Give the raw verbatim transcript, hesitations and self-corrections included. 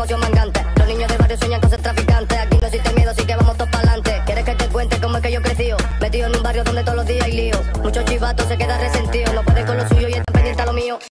emoción mangante. Los niños del barrio sueñan con ser traficantes. Aquí no existe miedo, así que vamos todos pa'lante. ¿Quieres que te cuente cómo es que yo crecí? Metido en un barrio donde todos los días hay lío. Muchos chivatos se quedan resentidos. No pueden con lo suyo y están pendientes a lo mío.